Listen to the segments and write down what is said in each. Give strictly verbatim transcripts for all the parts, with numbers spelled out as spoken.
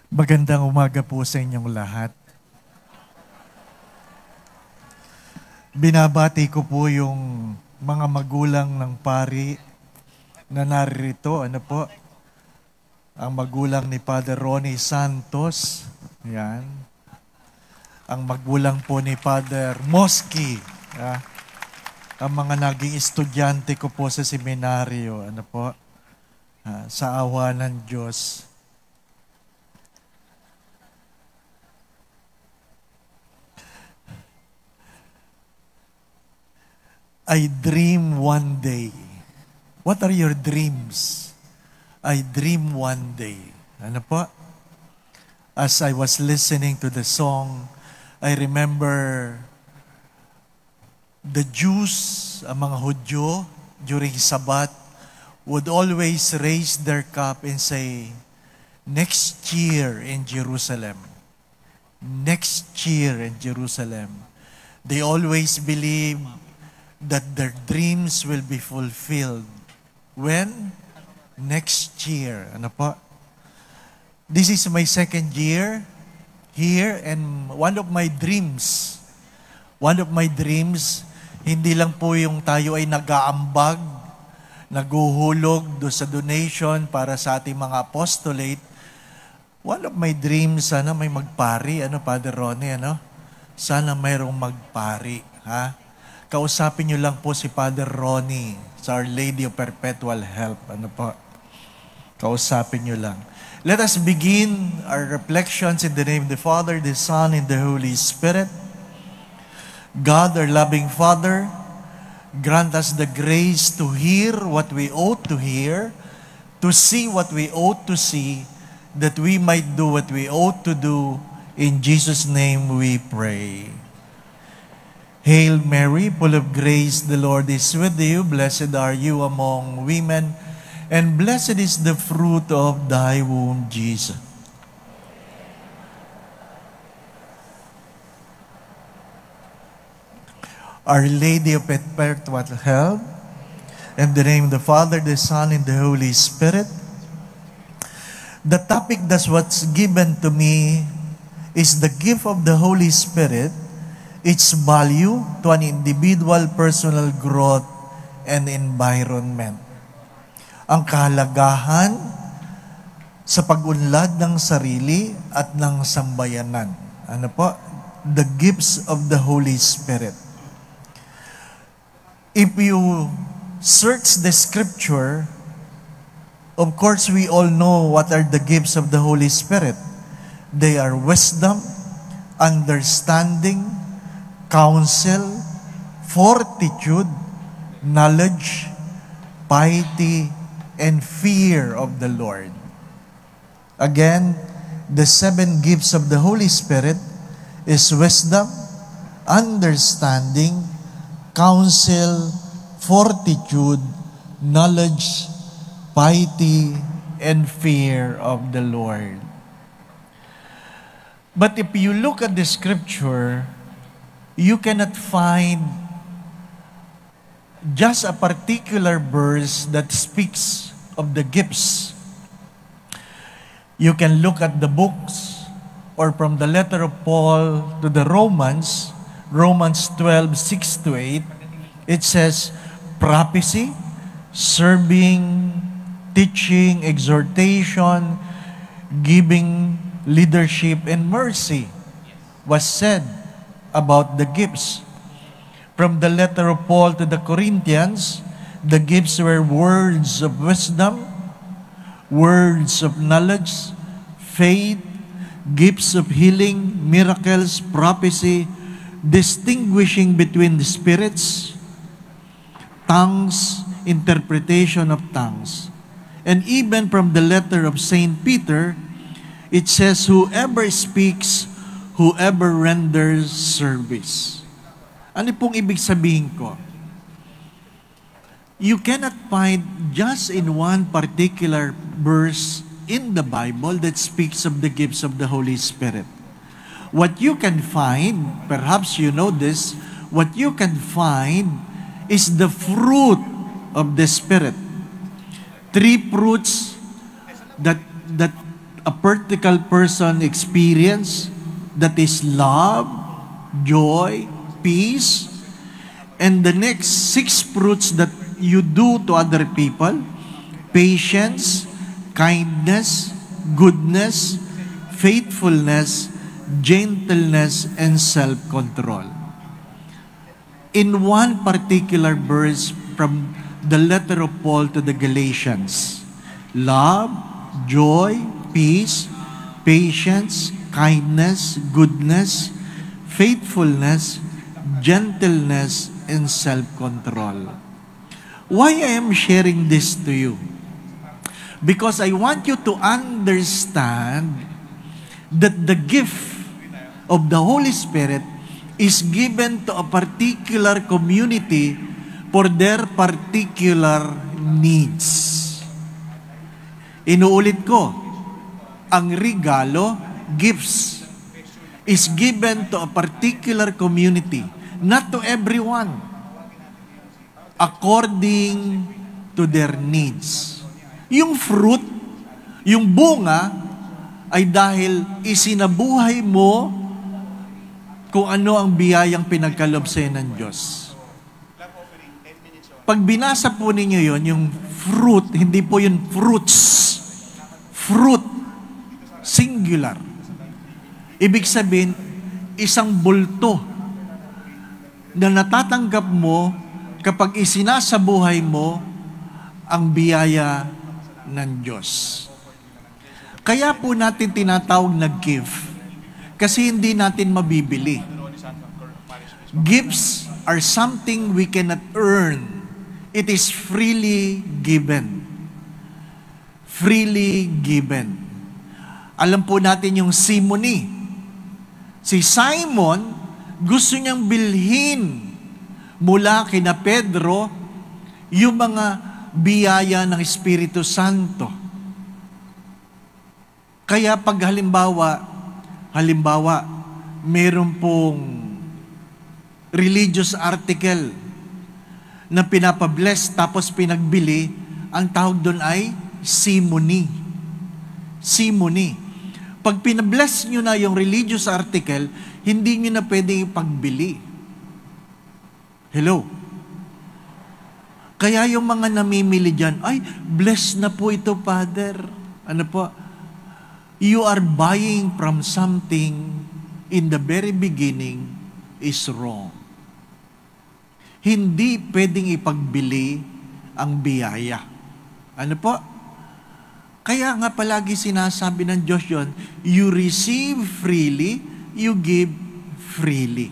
Magandang umaga po sa inyong lahat. Binabati ko po yung mga magulang ng pari na naririto. Ano po? Ang magulang ni Father Ronnie Santos. Yan. Ang magulang po ni Father Mosky. Ah. Ang mga naging estudyante ko po sa seminaryo. Ano po? Ah, sa awa ng Diyos. I dream one day. What are your dreams? I dream one day. Ano po? As I was listening to the song, I remember the Jews, ang mga Hudyo, during Sabbath, would always raise their cup and say, next year in Jerusalem. Next year in Jerusalem. They always believe that their dreams will be fulfilled. When? Next year. Ano po? This is my second year here, and one of my dreams, one of my dreams, hindi lang po yung tayo ay nag-aambag, naguhulog do sa donation para sa ating mga apostolate. One of my dreams, sana may magpari, ano, Father Ronnie, ano? Sana mayroong magpari, ha? Kausapin niyo lang po si Father Ronnie sa Our Lady of Perpetual Help. Ano po? Kausapin niyo lang. Let us begin our reflections in the name of the Father, the Son, and the Holy Spirit. God, our loving Father, grant us the grace to hear what we ought to hear, to see what we ought to see, that we might do what we ought to do. In Jesus' name we pray. Hail Mary, full of grace, the Lord is with you. Blessed are you among women, and blessed is the fruit of thy womb, Jesus. Our Lady of Perpetual Help, in the name of the Father, the Son, and the Holy Spirit. The topic that's what's given to me is the gift of the Holy Spirit, its value to an individual personal growth and environment. Ang kahalagahan sa pag-unlad ng sarili at ng sambayanan. Ano po? The gifts of the Holy Spirit. If you search the scripture, of course we all know what are the gifts of the Holy Spirit. They are wisdom, understanding, counsel, fortitude, knowledge, piety, and fear of the Lord. Again, the seven gifts of the Holy Spirit is wisdom, understanding, counsel, fortitude, knowledge, piety, and fear of the Lord. But if you look at the scripture, you cannot find just a particular verse that speaks of the gifts. You can look at the books or from the letter of Paul to the Romans, Romans twelve, six to eight, it says, prophecy, serving, teaching, exhortation, giving, leadership, and mercy was said about the gifts. From the letter of Paul to the Corinthians, the gifts were words of wisdom, words of knowledge, faith, gifts of healing, miracles, prophecy, distinguishing between the spirits, tongues, interpretation of tongues. And even from the letter of Saint Peter, it says, whoever speaks, whoever renders service. Ano pong ibig sabihin ko? You cannot find just in one particular verse in the Bible that speaks of the gifts of the Holy Spirit. What you can find, perhaps you know this, what you can find is the fruit of the Spirit. Three fruits that that a vertical person experience, that is love, joy, peace, and the next six fruits that you do to other people: patience, kindness, goodness, faithfulness, gentleness, and self-control. In one particular verse from the letter of Paul to the Galatians, love, joy, peace, patience, kindness, goodness, faithfulness, gentleness, and self-control. Why I am sharing this to you? Because I want you to understand that the gift of the Holy Spirit is given to a particular community for their particular needs. Inuulit ko, ang regalo, gifts, is given to a particular community, not to everyone, according to their needs. Yung fruit, yung bunga, ay dahil isinabuhay mo kung ano ang biyayang pinagkalob sa'yo ng Diyos. Pag binasa po ninyo yon, yung fruit, hindi po yun fruits. Fruit, singular. Ibig sabihin, isang bulto na natatanggap mo kapag isinasabuhay mo ang biyaya ng Diyos. Kaya po natin tinatawag na gift kasi hindi natin mabibili. Gifts are something we cannot earn. It is freely given. Freely given. Alam po natin yung simony. Si Simon, gusto niyang bilhin mula kina Pedro yung mga biyaya ng Espiritu Santo. Kaya pag halimbawa, halimbawa, meron pong religious article na pinapabless tapos pinagbili, ang tawag doon ay simony. Simony. Pag pinabless nyo na yung religious article, hindi nyo na pwedeng ipagbili. Hello? Kaya yung mga namimili dyan, ay, bless na po ito, Father. Ano po? You are buying from something in the very beginning is wrong. Hindi pwedeng ipagbili ang biyaya. Ano po? Kaya nga palagi sinasabi ng Diyos yun, you receive freely, you give freely.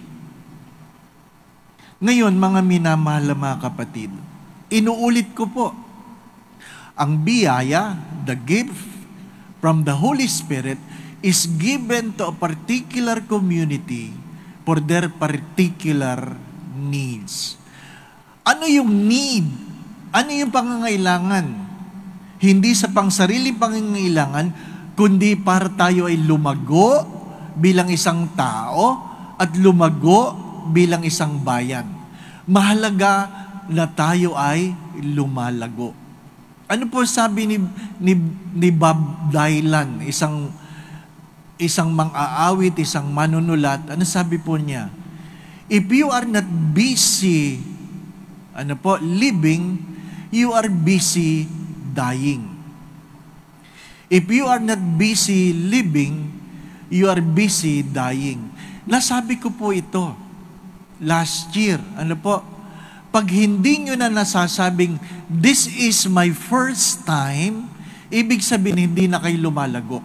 Ngayon, mga minamahal mga kapatid, inuulit ko po, ang biyaya, the gift from the Holy Spirit is given to a particular community for their particular needs. Ano yung need? Ano yung pangangailangan? Hindi sa pangsariling pangangailangan, kundi para tayo ay lumago bilang isang tao at lumago bilang isang bayan. Mahalaga na tayo ay lumalago. Ano po sabi ni, ni, ni Bob Dylan, isang, isang mang-aawit, isang manunulat, ano sabi po niya? If you are not busy, ano po, living, you are busy dying. If you are not busy living, you are busy dying. Nasabi ko po ito last year. Ano po? Pag hindi nyo na nasasabing, this is my first time, ibig sabihin, hindi na kayo lumalago.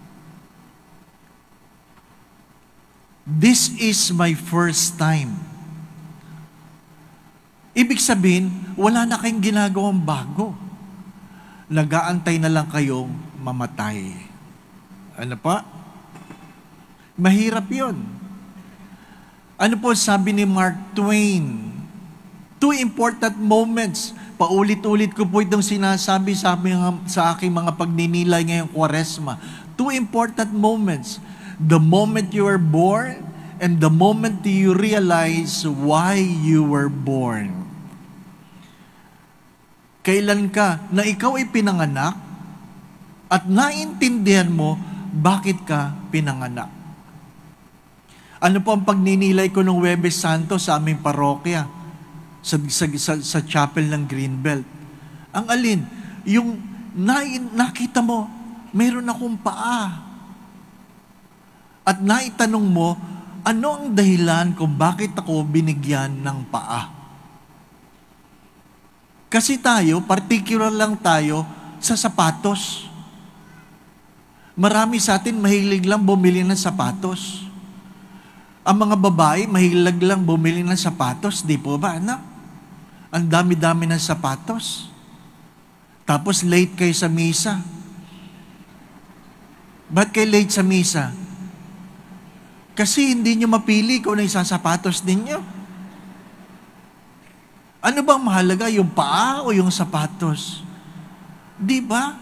This is my first time. Ibig sabihin, wala na kayong ginagawang bago. Nag-aantay na lang kayong mamatay. Ano pa? Mahirap yun. Ano po sabi ni Mark Twain? Two important moments. Paulit-ulit ko po itong sinasabi sa, mga, sa aking mga pagninilay ngayong Kwaresma. Two important moments. The moment you were born and the moment you realize why you were born. Kailan ka na ikaw ay pinanganak at naintindihan mo bakit ka pinanganak. Ano po ang pagninilay ko ng Huwebes Santo sa aming parokya, sa, sa, sa, sa chapel ng Greenbelt? Ang alin? Yung na, nakita mo, meron akong paa. At naitanong mo, ano ang dahilan kung bakit ako binigyan ng paa? Kasi tayo, particular lang tayo sa sapatos. Marami sa atin mahilig lang bumili ng sapatos. Ang mga babae, mahilig lang bumili ng sapatos. Di po ba, anak? Ang dami-dami ng sapatos. Tapos late kayo sa misa. Ba't kayo late sa misa? Kasi hindi nyo mapili kung ano yung sapatos ninyo. Ano bang mahalaga? Yung paa o yung sapatos? Di ba?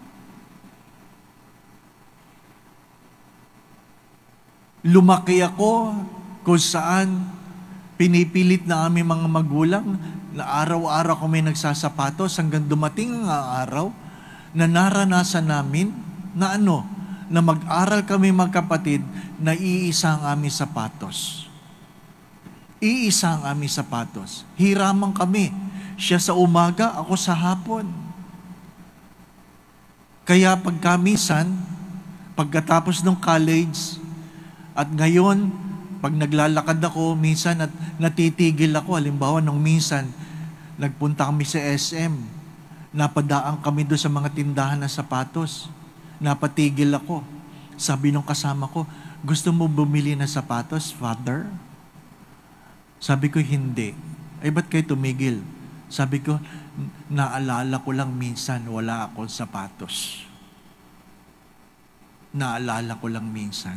Lumaki ako kung saan pinipilit na aming mga magulang na araw-araw kami nagsasapatos hanggang dumating ang araw na naranasan namin na ano, na mag-aral kami magkapatid na iisa ang aming sapatos. Iisa ang aming sapatos. Hiraman kami. Siya sa umaga, ako sa hapon. Kaya pagkamisan, pagkatapos ng college, at ngayon, pag naglalakad ako, minsan at natitigil ako. Halimbawa, nung minsan, nagpunta kami sa S M. Napadaan kami doon sa mga tindahan ng sapatos. Napatigil ako. Sabi nung kasama ko, gusto mo bumili ng sapatos, Father? Sabi ko, hindi. Ay, ba't kayo tumigil? Sabi ko, naalala ko lang minsan, wala akong sapatos. Naalala ko lang minsan.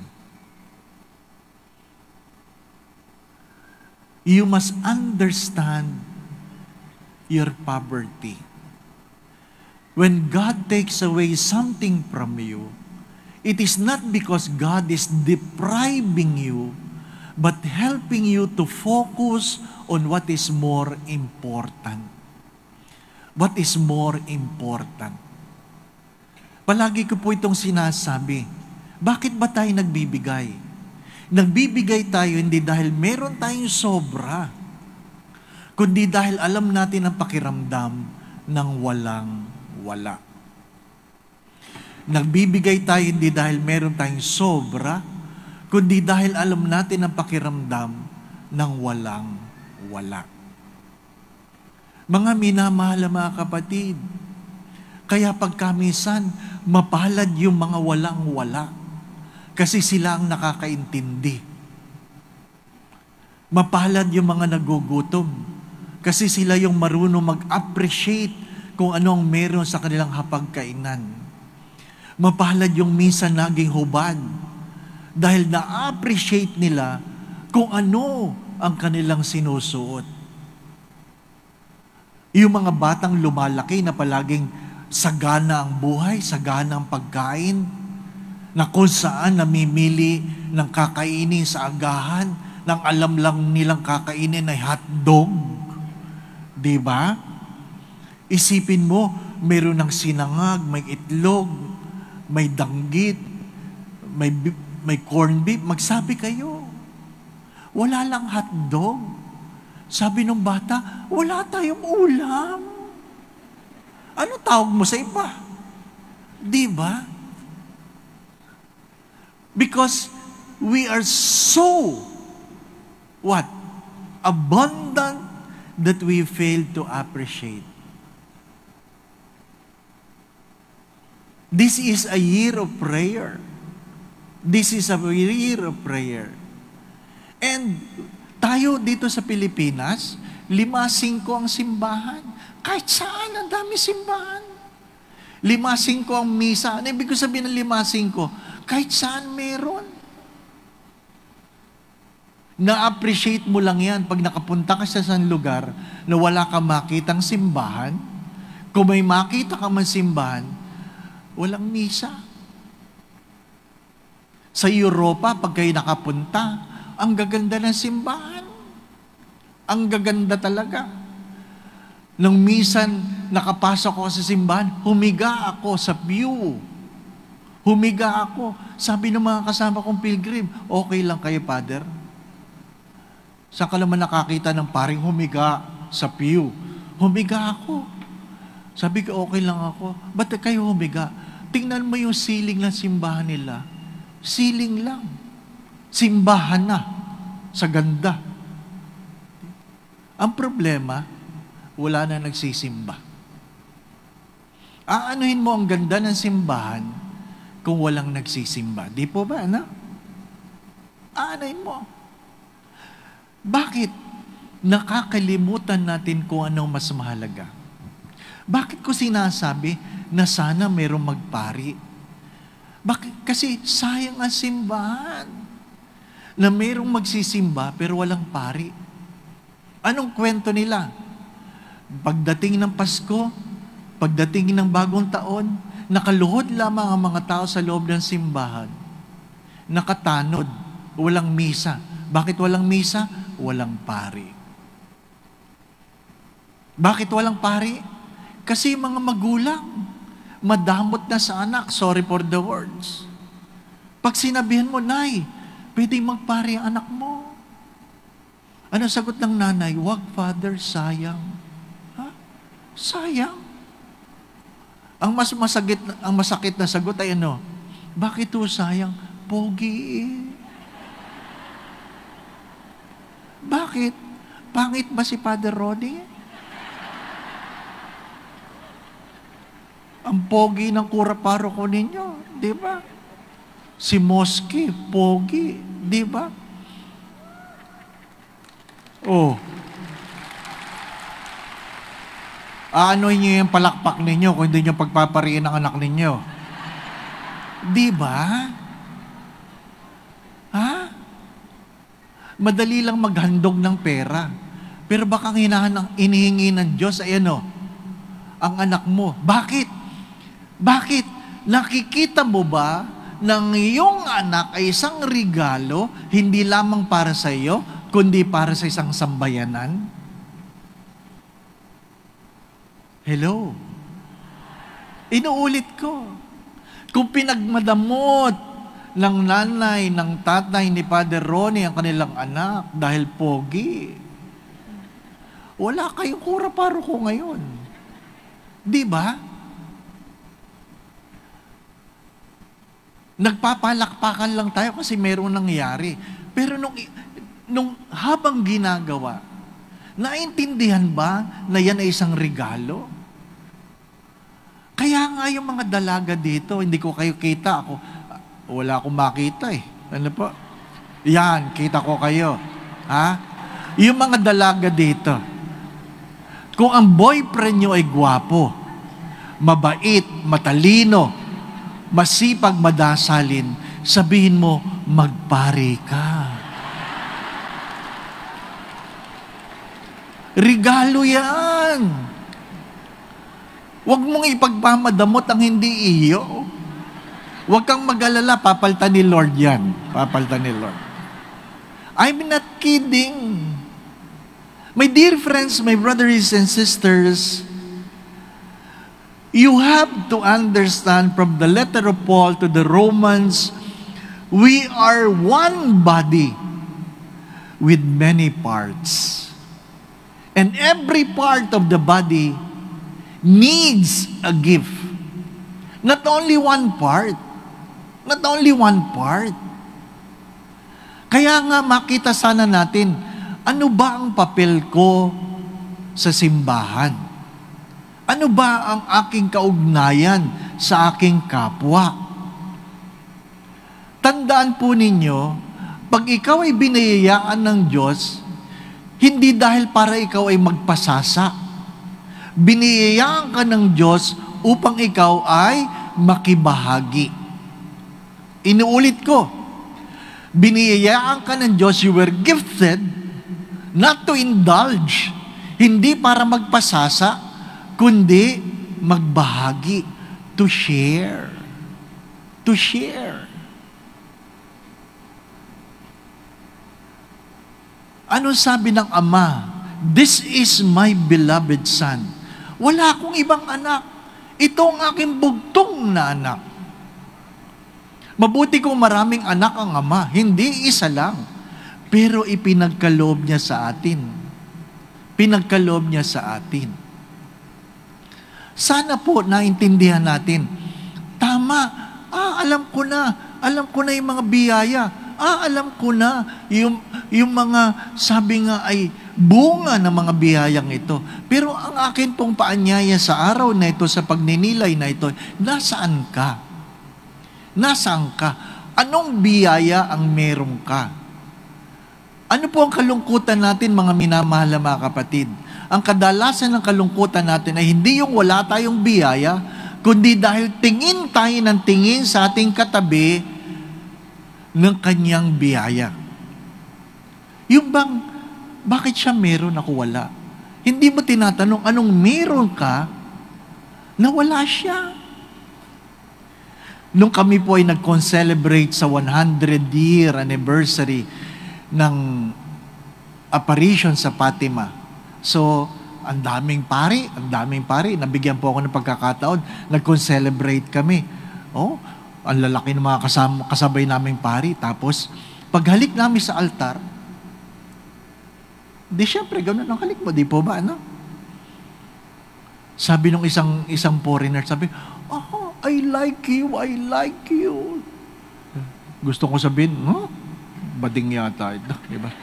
You must understand your poverty. When God takes away something from you, it is not because God is depriving you, but helping you to focus on what is more important. What is more important? Palagi ko po itong sinasabi. Bakit ba tayo nagbibigay? Nagbibigay tayo hindi dahil meron tayong sobra, kundi dahil alam natin ang pakiramdam ng walang-wala. Nagbibigay tayo hindi dahil meron tayong sobra, kundi dahil alam natin ang pakiramdam ng walang-wala. Mga minamahal na mga kapatid, kaya pagkamisan, mapalad yung mga walang-wala. Kasi sila ang nakakaintindi. Mapalad yung mga nagugutom. Kasi sila yung marunong mag-appreciate kung ano ang meron sa kanilang hapagkainan. Mapalad yung minsan naging hubad. Dahil na-appreciate nila kung ano ang kanilang sinusuot. Yung mga batang lumalaki na palaging sagana ang buhay, sagana ang pagkain, na kung saan namimili ng kakainin sa agahan, nang alam lang nilang kakainin ay hotdog. Di ba? Isipin mo, meron ng sinangag, may itlog, may danggit, may, may corned beef. Magsabi kayo, wala lang hotdog. Sabi ng bata, wala tayong ulam. Ano tawag mo sa iba? Di ba? Because we are so, what? Abundant that we fail to appreciate. This is a year of prayer. This is a year of prayer. And tayo dito sa Pilipinas, lima-singko ang simbahan. Kahit saan, ang dami simbahan. Lima-singko ang misa. Ano ibig ko sabihin ng lima-singko? Kahit saan meron. Na-appreciate mo lang yan pag nakapunta ka sa isang lugar na wala kang makitang simbahan. Kung may makita ka man simbahan, walang misa. Sa Europa, pag kayo nakapunta, ang gaganda ng simbahan. Ang gaganda talaga. Nung misan nakapasok ako sa simbahan, humiga ako sa view Humiga ako. Sabi ng mga kasama kong pilgrim, okay lang kayo, Father? Saan ka naman nakakita ng paring humiga sa pew? Humiga ako. Sabi ko, okay lang ako. Ba't kayo humiga? Tingnan mo yung ceiling ng simbahan nila. Ceiling lang. Simbahan na. Sa ganda. Ang problema, wala na nagsisimba. Aanuhin mo ang ganda ng simbahan kung walang nagsisimba. Di po ba, anak? Aanuhin mo. Bakit nakakalimutan natin kung anong mas mahalaga? Bakit ko sinasabi na sana mayroong magpari? Bakit? Kasi sayang ang simbahan na mayroong magsisimba pero walang pari. Anong kwento nila? Pagdating ng Pasko, pagdating ng bagong taon, nakaluhod lamang ang mga tao sa loob ng simbahan. Nakatanod, walang misa. Bakit walang misa? Walang pari. Bakit walang pari? Kasi mga magulang, madamot na sa anak, sorry for the words. Pag sinabihan mo, Nay, pwedeng magpari ang anak mo. Ano sagot ng nanay? Wag, Father, sayang. Ha? Sayang? Ang mas masakit, ang masakit na sagot ay ano? Bakit to sayang? Pogi eh. Bakit? Pangit ba si Father Ronnie? Ang pogi ng kura-paro ko ninyo, di ba? Si Moski, pogi, di ba? Oh. Ano niyo yung palakpak ninyo kung hindi niyo pagpapariin ang anak ninyo? Di ba? Ha? Madali lang maghandog ng pera. Pero baka hinahanang inihingi ng Diyos ay ano? Ang anak mo. Bakit? Bakit? Nakikita mo ba ng iyong anak ay isang regalo, hindi lamang para sa iyo, kundi para sa isang sambayanan? Hello? Inuulit ko. Kung pinagmadamot ng nanay, ng tatay ni Father Ronnie ang kanilang anak dahil pogi, wala kayong kura-paro ko ngayon. Di ba? Nagpapalakpakan lang tayo kasi mayroong nangyari. Pero nung, nung habang ginagawa, naintindihan ba na yan ay isang regalo? Kaya nga yung mga dalaga dito, hindi ko kayo kita. Ako, wala akong makita eh. Ano po? Yan, kita ko kayo. Ha? Yung mga dalaga dito, kung ang boyfriend nyo ay gwapo, mabait, matalino, masipag, madasalin, sabihin mo, magpare ka. Regalo yan. Huwag mong ipagpamadamot ang hindi iyo. Huwag kang mag-alala, papaltan ni Lord yan. Papaltan ni Lord. I'm not kidding. My dear friends, my brothers and sisters, you have to understand from the letter of Paul to the Romans, we are one body with many parts. And every part of the body needs a gift. Not only one part. Not only one part. Kaya nga makita sana natin, ano ba ang papel ko sa simbahan? Ano ba ang aking kaugnayan sa aking kapwa? Tandaan po ninyo, pag ikaw ay binayayaan ng Diyos, hindi dahil para ikaw ay magpasasa. Biniyayaan ka ng Diyos upang ikaw ay makibahagi. Inuulit ko, biniyayaan ka ng Diyos, you were gifted not to indulge, hindi para magpasasa, kundi magbahagi, to share. To share. Ano sabi ng Ama? This is my beloved Son. Wala akong ibang anak. Ito ang aking bugtong na anak. Mabuti kung maraming anak ang ama, hindi isa lang. Pero ipinagkaloob niya sa atin. Pinagkaloob niya sa atin. Sana po naintindihan natin. Tama, ah, alam ko na, alam ko na yung mga biyaya. Ah, alam ko na yung, yung mga sabi nga ay bunga ng mga biyayang ito. Pero ang akin pong paanyaya sa araw na ito, sa pagninilay na ito, nasaan ka? Nasaan ka? Anong biyaya ang meron ka? Ano po ang kalungkutan natin, mga minamahal na mga kapatid? Ang kadalasan ng kalungkutan natin ay hindi yung wala tayong biyaya, kundi dahil tingin tayo ng tingin sa ating katabi ng kanyang biyaya. Yung bang, bakit siya meron ako wala? Hindi mo tinatanong anong meron ka na wala siya. Nung kami po ay nag-celebrate sa one hundred year anniversary ng apparition sa Fatima. So, ang daming pari, ang daming pari. Nabigyan po ako ng pagkakataon. Nag-celebrate kami. Oh, ang lalaki ng mga kasama, kasabay naming pari. Tapos, paghalik namin sa altar, di syempre, ganun ang halik mo. Di po ba, ano? Sabi nung isang isang foreigner, sabi, oh, I like you, I like you. Gusto ko sabihin, huh? Bading yata ito, di ba?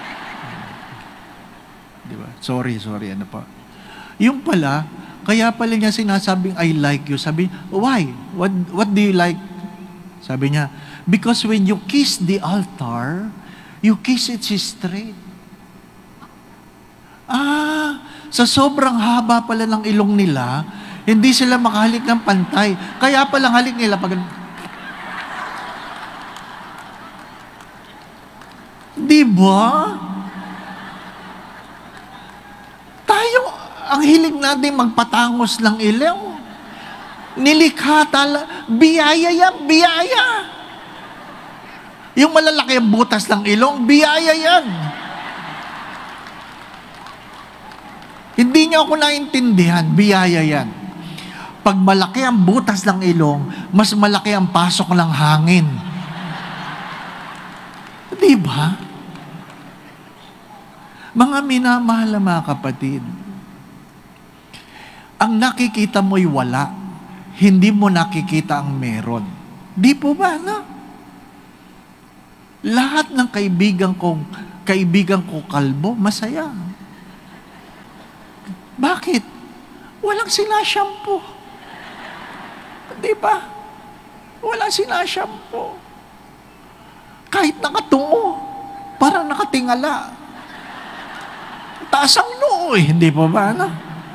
Di ba? Sorry, sorry, ano pa. Yung pala, kaya pala niya sinasabing, I like you. Sabi, why? What, what do you like? Sabi niya, because when you kiss the altar, you kiss it straight. Ah, sa sobrang haba pala ng ilong nila, hindi sila makahalik ng pantay. Kaya palang halik nila pag... Di ba? Tayo, ang hilig natin magpatangos ng ilaw. Nilikha tala, biyaya yan, biyaya. Yung malalaki ang butas ng ilong, biyaya yan. Hindi niyo ako naintindihan, biyaya yan. Pag malaki ang butas ng ilong, mas malaki ang pasok ng hangin. Di ba? Mga minamahal na mga kapatid, ang nakikita mo'y wala, hindi mo nakikita ang meron. Di po ba, no? Lahat ng kaibigan kong, kaibigan ko kalbo, masaya. Bakit? Walang sinashampoo. Di ba? Walang sinashampoo. Kahit nakatungo, parang nakatingala. Taas ang noo eh, hindi pa ba? Ano?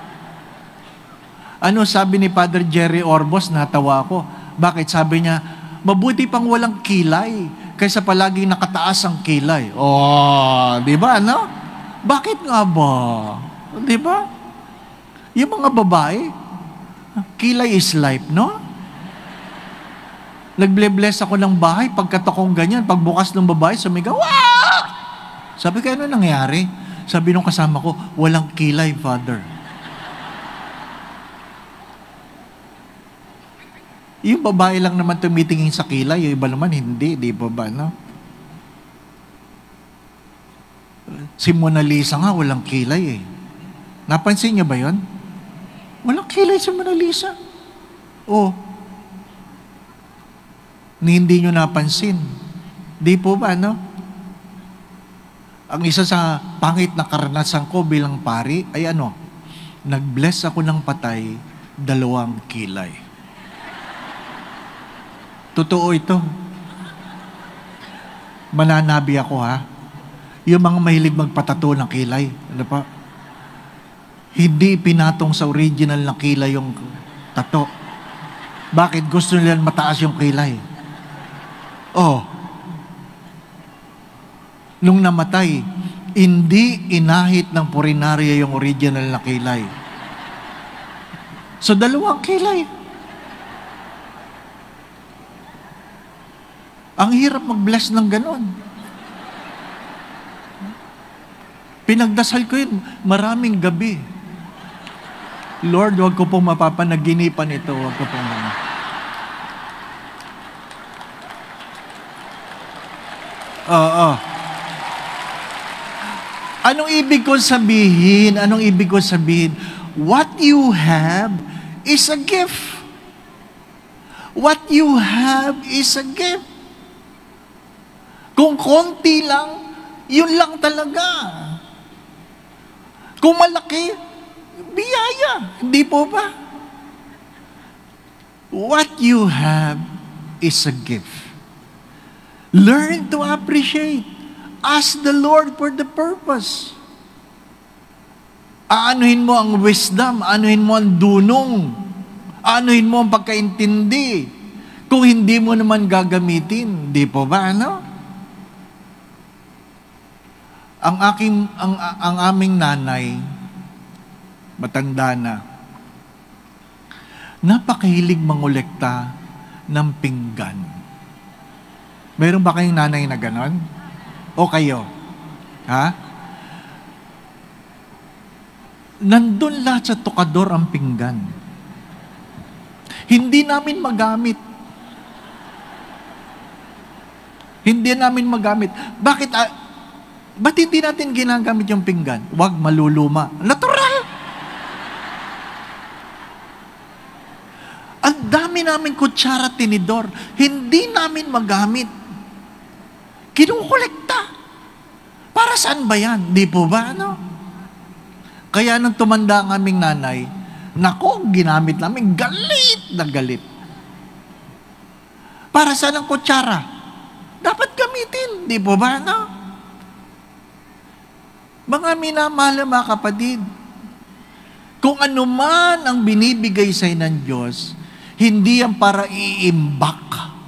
Ano sabi ni Father Jerry Orbos, natawa ko. Bakit? Sabi niya, mabuti pang walang kilay kaysa palaging nakataas ang kilay. Oh, di ba? Ano? Bakit nga ba? Di ba? Yung mga babae, kilay is life, no? Nagble-bless ako ng bahay, pagkatakong ganyan, pagbukas ng babae, sumigaw, wah! Sabi ko, ano nangyari? Sabi nung kasama ko, walang kilay, Father. Yung babae lang naman tumitingin sa kilay, yung iba naman hindi, di ba ba, no? Si Mona Lisa nga, walang kilay eh. Napansin niyo ba yon? Walang kilay si Mona Lisa. Oh, ni hindi nyo napansin. Di po ba, no? Ang isa sa pangit na karanasan ko bilang pari ay ano, nag-bless ako ng patay, dalawang kilay. Totoo ito. Mananabi ako ha. Yung mga mahilig magpatato ng kilay, ano pa? Hindi pinatong sa original na kilay yung tato. Bakit? Gusto nila mataas yung kilay. Oh, nung namatay, hindi inahit ng purinarya yung original na kilay. So, dalawang kilay. Ang hirap mag-bless ng ganon. Pinagdasal ko yun maraming gabi. Lord, wag ko pong mapapanaginipan ito. Wag ko pong... Oo. Anong ibig ko sabihin? Anong ibig ko sabihin? What you have is a gift. What you have is a gift. Kung konti lang, yun lang talaga. Kung malaki, biyaya. Hindi po ba? What you have is a gift. Learn to appreciate. Ask the Lord for the purpose. Aanuhin mo ang wisdom, aanuhin mo ang dunong, aanuhin mo ang pagkaintindi. Kung hindi mo naman gagamitin, di po ba, ano? Ang aking, ang, ang aming nanay, matanda na, napakahilig mangolekta ng pinggan. Meron ba kayong nanay na ganon? O kayo? Ha? Nandun lahat sa tukador ang pinggan. Hindi namin magamit. Hindi namin magamit. Bakit? Ah, ba't hindi natin ginagamit yung pinggan? Huwag maluluma. Natural! Ang dami namin kutsara, tinidor. Hindi namin magamit. Kinukolekta. Para saan ba yan? Di po ba, ano? Kaya nang tumanda ang aming nanay, nako, ginamit namin, galit na galit. Para saan ang kutsara? Dapat gamitin. Di po ba, ano? Mga minamahal na mga kapatid, kung ano man ang binibigay sa ng Diyos, hindi yan para iimbak,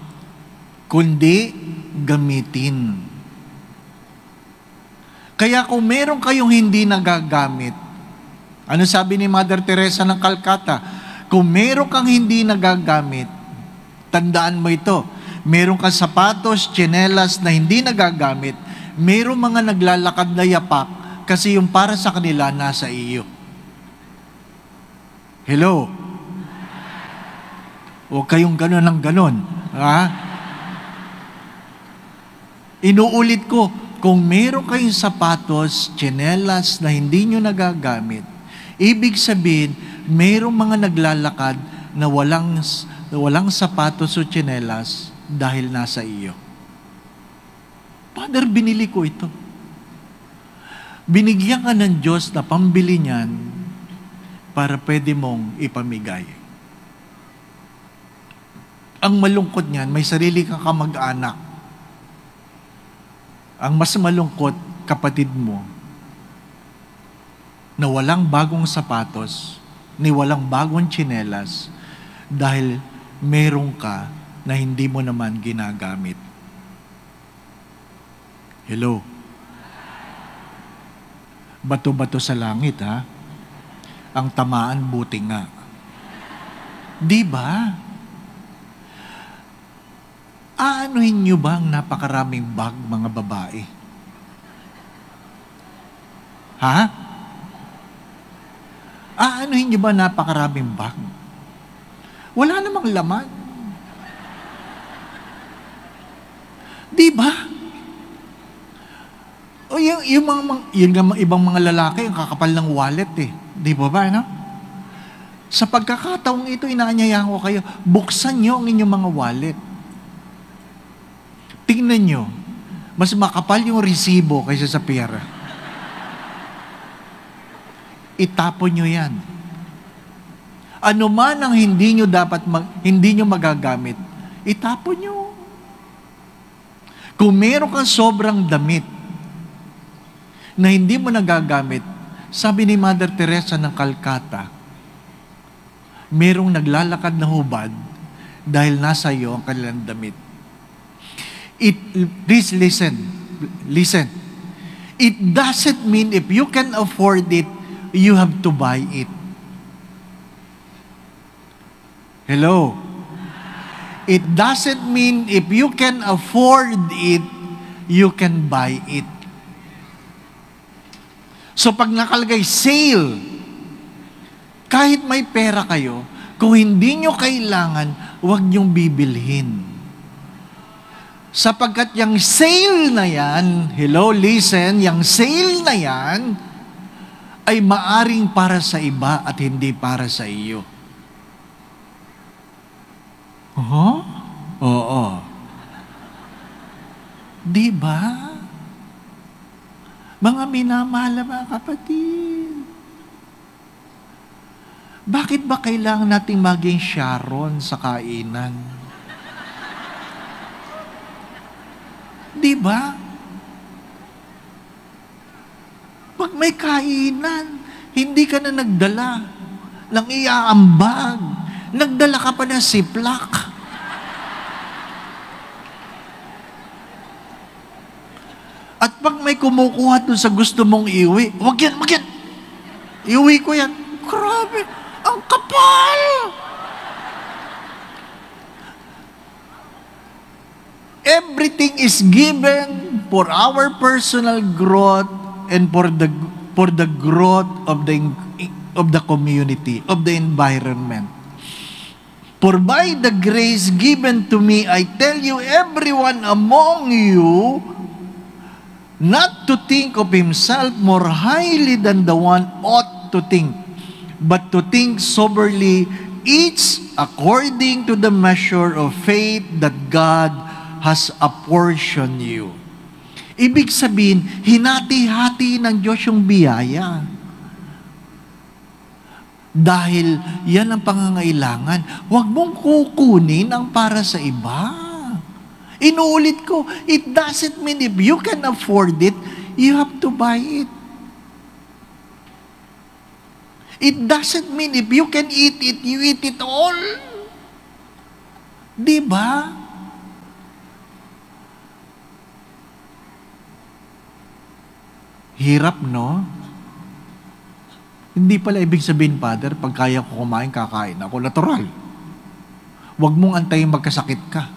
kundi gamitin. Kaya kung meron kayong hindi nagagamit, ano sabi ni Mother Teresa ng Calcutta? Kung meron kang hindi nagagamit, tandaan mo ito, meron kang sapatos, tsinelas na hindi nagagamit, meron mga naglalakad na yapak kasi yung para sa kanila nasa iyo. Hello? Huwag kayong gano'n ng gano'n. Ha? Inuulit ko, kung meron kayong sapatos, tsinelas na hindi nyo nagagamit, ibig sabihin, merong mga naglalakad na walang, na walang sapatos o tsinelas dahil nasa iyo. Father, binili ko ito. Binigyan ka ng Diyos na pambili niyan para pwede mong ipamigay. Ang malungkot niyan, may sarili kang kamag-anak. Ang mas malungkot, kapatid mo, na walang bagong sapatos, ni walang bagong tsinelas, dahil meron ka na hindi mo naman ginagamit. Hello? Bato-bato sa langit, ha? Ang tamaan, buti nga. Di ba? Aanuhin niyo ba ang napakaraming bag, mga babae? Ha? Aanuhin niyo ba napakaraming bag? Wala namang laman. Di ba? O yung, yung mga, yung ibang mga lalaki, ang kakapal ng wallet eh. Di ba ba, no? Sa pagkakataong ito, inaanyayahan ko kayo, buksan niyo ang inyong mga wallet. Tingnan nyo, mas makapal yung resibo kaysa sa pera. Itapon nyo yan. Ano man ang hindi nyo dapat, mag, hindi nyo magagamit, itapon nyo. Kung meron kang sobrang damit na hindi mo nagagamit, sabi ni Mother Teresa ng Calcutta, merong naglalakad na hubad dahil nasa iyo ang kanilang damit. It, please listen. Listen. It doesn't mean if you can afford it, you have to buy it. Hello? It doesn't mean if you can afford it, you can buy it. So pag nakalagay sale, kahit may pera kayo, kung hindi nyo kailangan, huwag nyong bibilhin. Sapagkat yung sale na yan, hello, listen, yung sale na yan, ay maaring para sa iba at hindi para sa iyo. Uh-huh? Oo. Di ba? Mga minamahal na mga kapatid, bakit ba kailangan nating maging Sharon sa kainan? Di ba? Pag may kainan, hindi ka na nagdala ng iaambag. Nagdala ka pa ng siplak. At pag may kumukuha dun sa gusto mong iwi, wag yan, wag yan. Iwi ko yan. Grabe, ang kapal! Everything is given for our personal growth and for the for the growth of the of the community, of the environment. For by the grace given to me, I tell you, everyone among you, not to think of himself more highly than the one ought to think, but to think soberly, each according to the measure of faith that God has apportioned you. Ibig sabihin, hinati-hati ng Diyos yung biyaya. Dahil yan ang pangangailangan. Huwag mong kukunin ang para sa iba. Inuulit ko, it doesn't mean if you can afford it, you have to buy it. It doesn't mean if you can eat it, you eat it all. Di ba? Hirap, no? Hindi pala ibig sabihin, Father, pag kaya ko kumain, kakain ako. Natural. Huwag mong antayin magkasakit ka.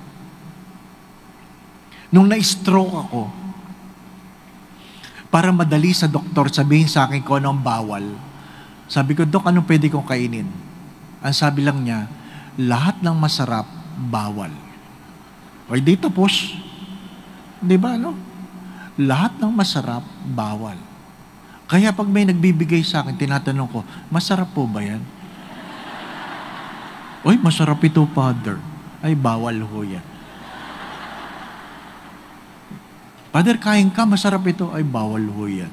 Nung na-stroke ako, para madali sa doktor sabihin sa akin kung anong bawal, sabi ko, Dok, anong pwede kong kainin? Ang sabi lang niya, lahat ng masarap, bawal. O di tapos. Di ba, no? Lahat ng masarap, bawal. Kaya pag may nagbibigay sa akin, tinatanong ko, masarap po ba yan? Uy, masarap ito, Father. Ay, bawal ho yan. Father, kain ka, masarap ito. Ay, bawal ho yan.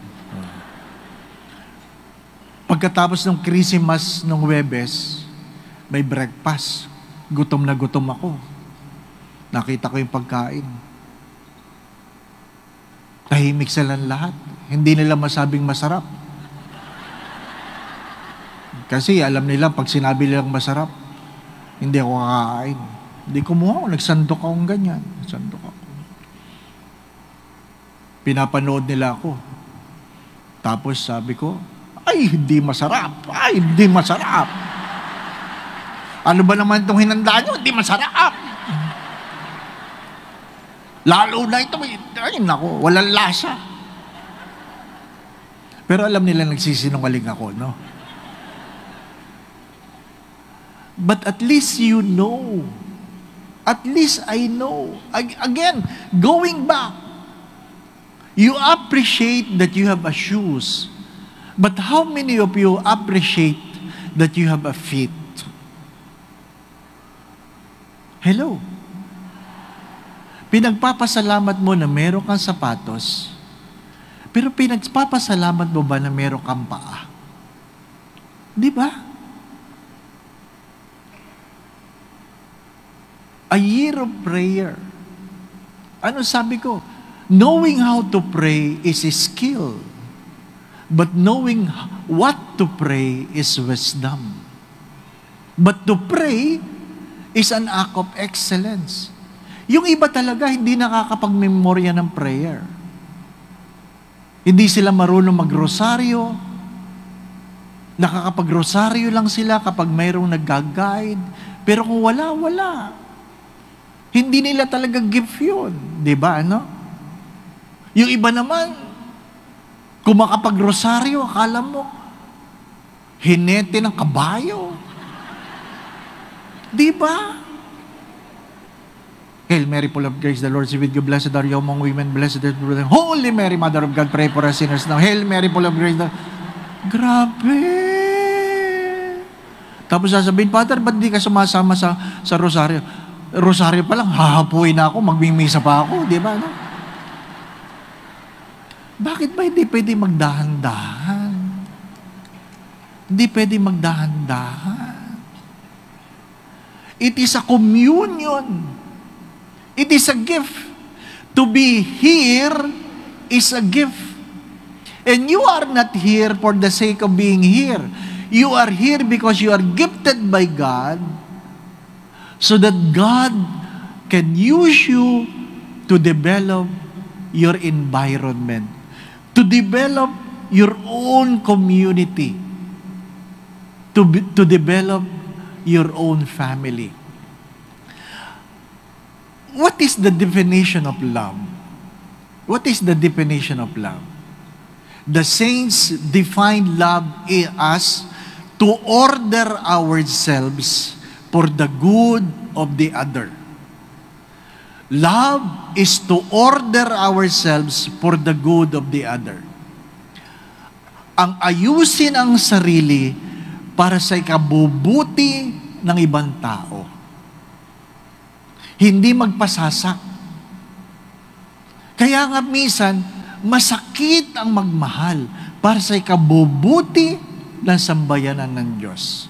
Pagkatapos ng Christmas ng Huwebes, may breakfast. Gutom na gutom ako. Nakita ko yung pagkain. Tahimik silang lahat. Hindi nila masabing masarap. Kasi alam nila, pag sinabi nilang masarap, hindi ako kakain. Hindi kumuha ako, nagsandok akong ganyan. Nagsandok ako. Pinapanood nila ako. Tapos sabi ko, ay, hindi masarap. Ay, hindi masarap. Ano ba naman itong hinanda nyo? Hindi masarap. Lalo na ito, ay naku, walang lasa. Pero alam nila nagsisinungaling ako, no? But at least you know. At least I know. Again, going back, you appreciate that you have a shoes. But how many of you appreciate that you have a feet? Hello? Pinagpapasalamat mo na meron kang sapatos, pero pinagpapasalamat mo ba na meron kang paa? Di ba? A year of prayer. Ano sabi ko? Knowing how to pray is a skill, but knowing what to pray is wisdom. But to pray is an act of excellence. Yung iba talaga, hindi nakakapag-memorya ng prayer. Hindi sila marunong mag-rosaryo. Nakakapag-rosaryo lang sila kapag mayroong nag-guide. Pero kung wala, wala. Hindi nila talaga gift yun. Diba, ano? Yung iba naman, kung makapag-rosaryo, akala mo, hinete ng kabayo. Diba? Hail Mary, full of grace, the Lord is with you. Blessed are you among women. Blessed is the Holy Mary, Mother of God, pray for us sinners now. Hail Mary, full of grace. The... Grabe! Tapos sasabihin, Father, ba't di ka sumasama sa, sa rosaryo? Rosaryo pa lang, hahapuin na ako, magmimisa pa ako, di ba? No? Bakit ba hindi pwede magdahan-dahan? Hindi pwede magdahan-dahan. It is a communion. It is a gift. To be here is a gift. And you are not here for the sake of being here. You are here because you are gifted by God so that God can use you to develop your environment, to develop your own community, to, be, to develop your own family. What is the definition of love? What is the definition of love? The saints define love as to order ourselves for the good of the other. Love is to order ourselves for the good of the other. Ang ayusin ang sarili para sa ikabubuti ng ibang tao. Hindi magpasasak. Kaya nga minsan, masakit ang magmahal para sa ikabubuti ng sambayanan ng Diyos.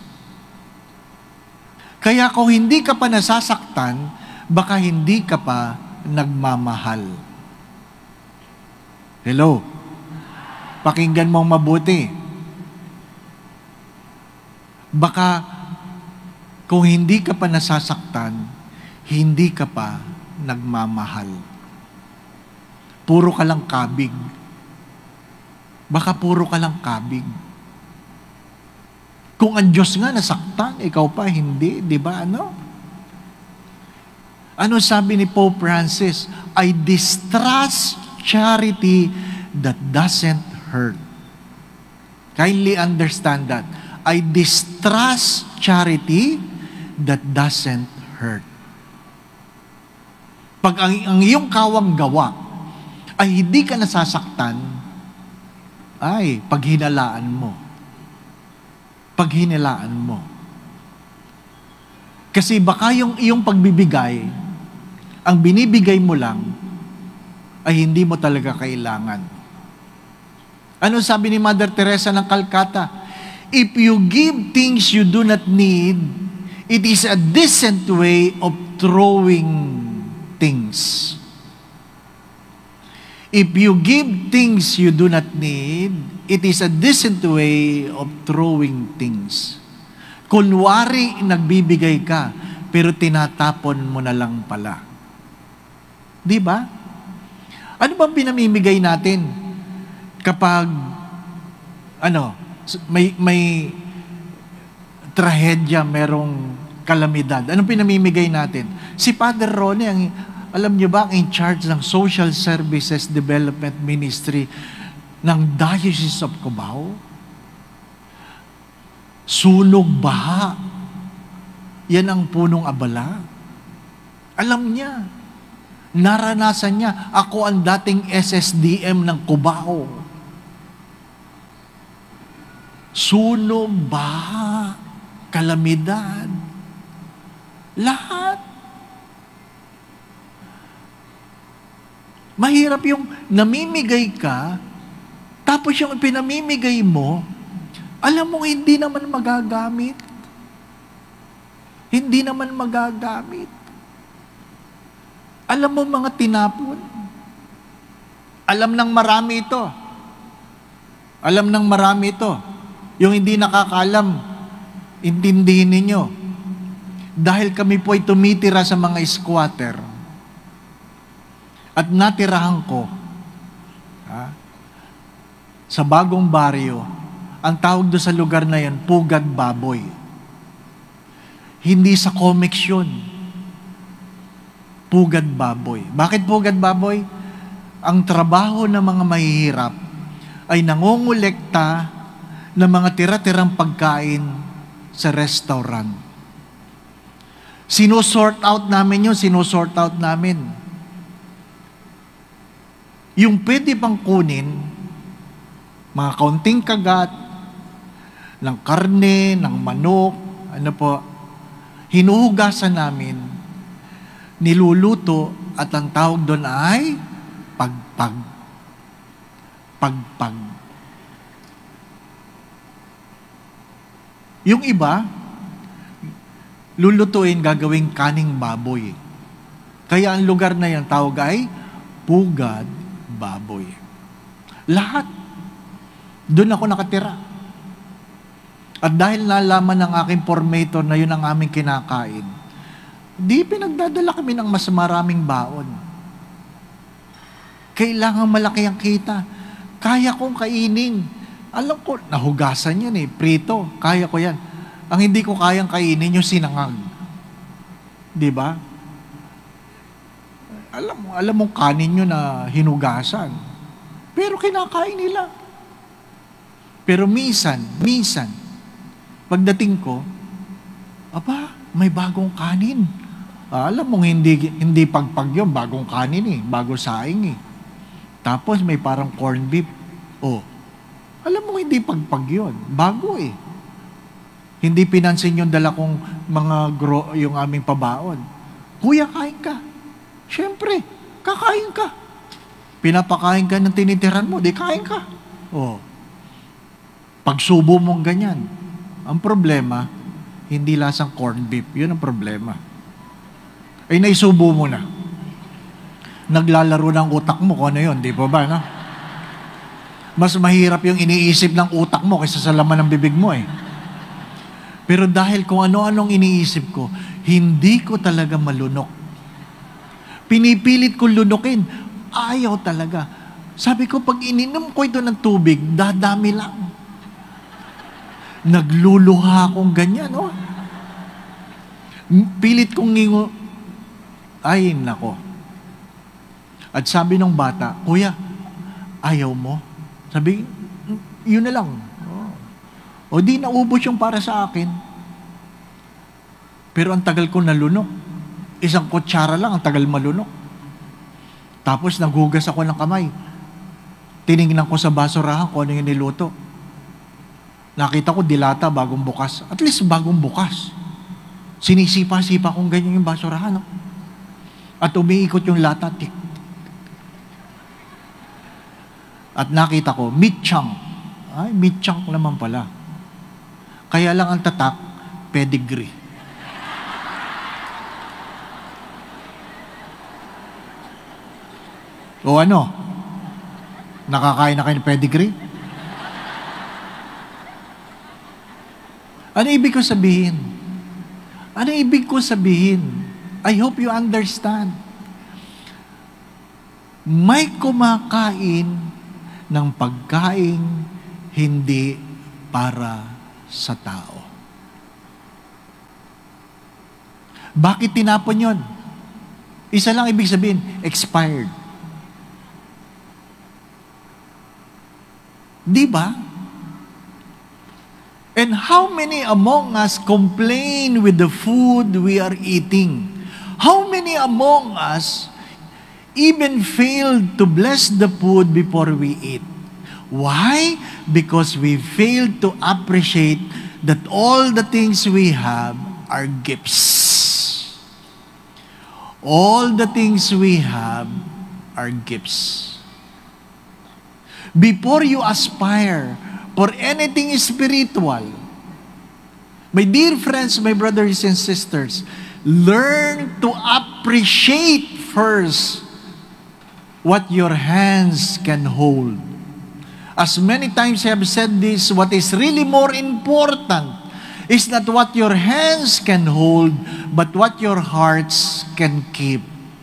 Kaya kung hindi ka pa nasasaktan, baka hindi ka pa nagmamahal. Hello? Pakinggan mong mabuti. Baka kung hindi ka pa nasasaktan, hindi ka pa nagmamahal. Puro ka lang kabig. Baka puro ka lang kabig. Kung ang Diyos nga nasaktan, ikaw pa hindi, di ba? Ano? Ano sabi ni Pope Francis? I distrust charity that doesn't hurt. Kindly understand that. I distrust charity that doesn't hurt. Pag ang, ang iyong kawang gawa ay hindi ka nasasaktan, ay, paghinalaan mo. Paghinalaan mo. Kasi baka yung iyong pagbibigay, ang binibigay mo lang, ay hindi mo talaga kailangan. Ano sabi ni Mother Teresa ng Calcutta? If you give things you do not need, it is a decent way of throwing things. If you give things you do not need, it is a decent way of throwing things. Kunwari, nagbibigay ka, pero tinatapon mo na lang pala. Di ba? Ano bang pinamimigay natin kapag ano, may may trahedya, merong kalamidad? Anong pinamimigay natin? Si Father Ronnie, ang, alam niyo ba, ang in charge ng Social Services Development Ministry ng Diocese of Cubao? Sunog baha. Yan ang punong abala. Alam niya. Naranasan niya. Ako ang dating S S D M ng Cubao. Sunog baha. Kalamidad. Lahat. Mahirap yung namimigay ka, tapos yung pinamimigay mo, alam mo hindi naman magagamit. Hindi naman magagamit. Alam mo mga tinapon. Alam ng marami ito. Alam ng marami ito. Yung hindi nakakaalam, intindihin ninyo. Dahil kami po ay tumitira sa mga squatter, at natirahan ko ha, sa bagong baryo, ang tawag doon sa lugar na yan, Pugad Baboy. Hindi sa comics yun. Pugad Baboy. Bakit Pugad Baboy? Ang trabaho ng mga mahihirap ay nangongolekta ng mga tira-tirang pagkain sa restaurant. Sinusort out namin yun, sinusort out namin. Yung pwede pang kunin, mga kaunting kagat, ng karne, ng manok, ano po, hinuhugasan namin, niluluto, at ang tawag doon ay pagpag. Pagpag. Yung iba, lulutuin, gagawing kaning baboy. Kaya ang lugar na yan, tawag ay pugad baboy. Lahat. Doon ako nakatira. At dahil nalaman ng aking formator na yun ang aming kinakain, di pinagdadala kami ng mas maraming baon. Kailangan malaki ang kita. Kaya kong kainin. Alam ko, nahugasan yan eh, prito. Kaya ko yan. Ang hindi ko kayang kainin yung sinangag. Di ba? Alam mo, alam mo kanin nyo na hinugasan. Pero kinakain nila. Pero minsan, minsan, pagdating ko, aba, may bagong kanin. Ah, alam mo, hindi, hindi pagpag yun, bagong kanin eh, bagong saing eh. Tapos may parang corned beef. Oh, alam mo, hindi pagpag yun, bago eh. Hindi pinansin yung dala kong mga gro, yung aming pabaon. Kuya, kain ka. Siyempre, kakain ka. Pinapakain ka ng tinitiran mo, di kain ka. Oh. Pagsubo mong ganyan, ang problema, hindi lasang corned beef. Yun ang problema. Ay, naisubo mo na. Naglalaro ng utak mo kung ano yun, di ba ba, no? Mas mahirap yung iniisip ng utak mo kaysa sa laman ng bibig mo eh. Pero dahil kung ano-anong iniisip ko, hindi ko talaga malunok. Pinipilit ko lunukin. Ayaw talaga. Sabi ko, pag ininom ko ito ng tubig, dadami lang. Nagluluha akong ganyan, oh. Pilit kong ngingo. Ay, nako. At sabi ng bata, Kuya, ayaw mo? Sabi, yun na lang. Oh. O di naubos yung para sa akin. Pero ang tagal ko nalunok. Isang kutsara lang, ang tagal malunok. Tapos naghugas ako ng kamay. Tinignan ko sa basurahan kung ano yung niluto. Nakita ko dilata bagong bukas. At least bagong bukas. Sinisipa-sipa kong ganyan yung basurahan. No? At umiikot yung lata. Tik. At nakita ko, meat chunk. Ay, meat chunk naman pala. Kaya lang ang tatak, pedigree. O ano? Nakakain na kayo ng pedigree? Ano ibig ko sabihin? Ano ibig ko sabihin? I hope you understand. May kumakain ng pagkain hindi para sa tao. Bakit tinapon yun? Isa lang ibig sabihin, expired. Di ba? And how many among us complain with the food we are eating? How many among us even failed to bless the food before we eat? Why? Because we failed to appreciate that all the things we have are gifts. All the things we have are gifts. Before you aspire for anything spiritual, my dear friends, my brothers and sisters, learn to appreciate first what your hands can hold. As many times I have said this, what is really more important is not what your hands can hold, but what your hearts can keep.